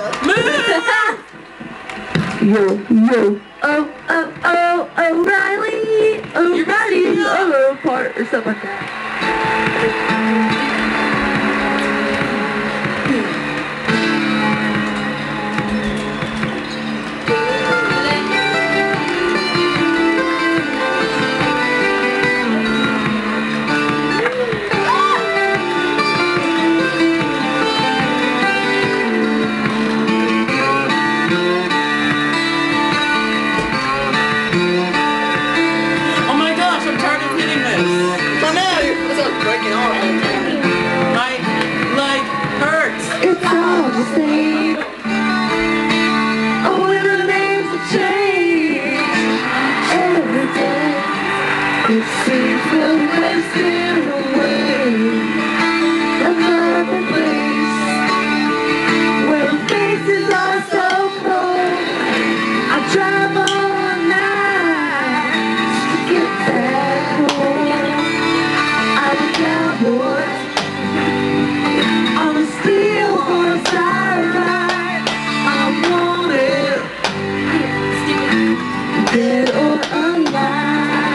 Yo, O'Reilly, part or something like that. It seems we're wasting away another place where the faces are so cold. I drive all night just to get back home. I'm a cowboy on a steel horse I ride. I want it dead or alive.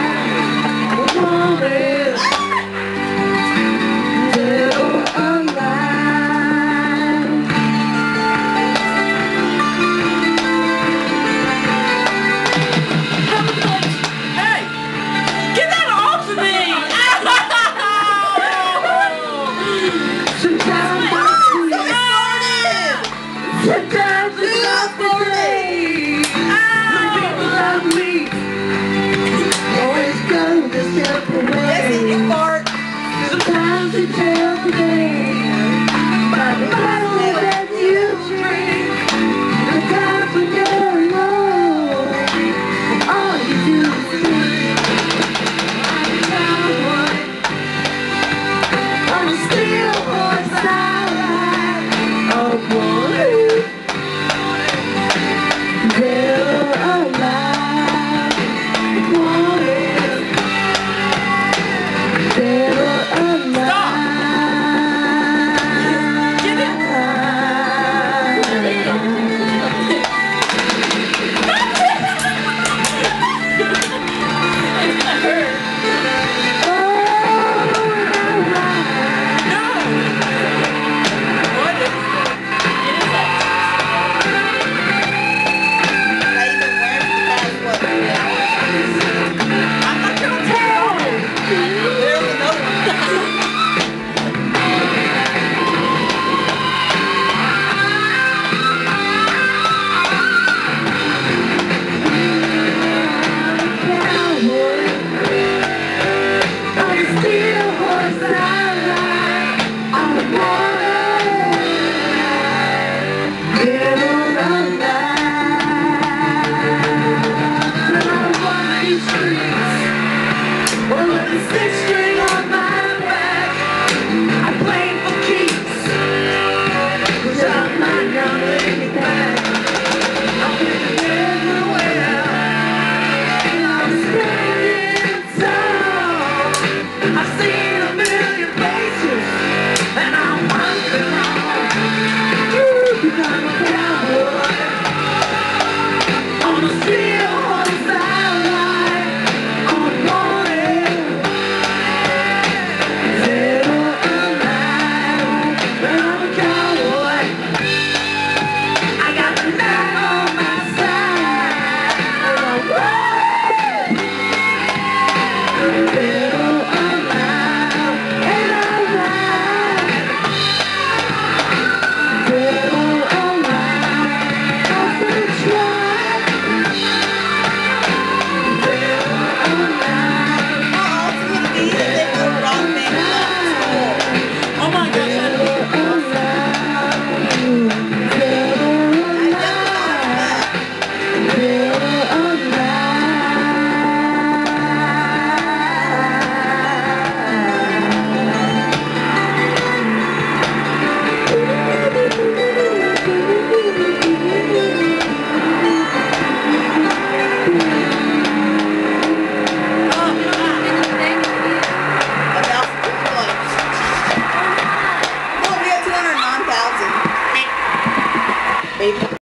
Sometimes it's not for me. People love me. Always go the simple way. Sometimes they tell the day by the bottle that you drink. The times when you're alone, all you do is think. I'm a cowboy on a steel horse I ride. Oh boy. Stop! Baby.